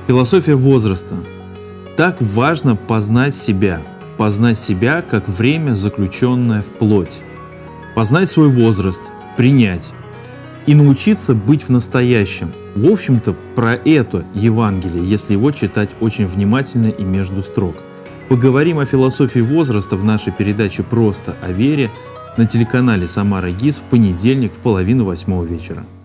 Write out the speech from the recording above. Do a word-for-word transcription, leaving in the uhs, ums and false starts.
Философия возраста. Так важно познать себя, познать себя как время, заключенное в плоть, познать свой возраст, принять и научиться быть в настоящем. В общем-то, про это Евангелие, если его читать очень внимательно и между строк. Поговорим о философии возраста в нашей передаче «Просто о вере» на телеканале «Самара ГИС» в понедельник в половину восьмого вечера.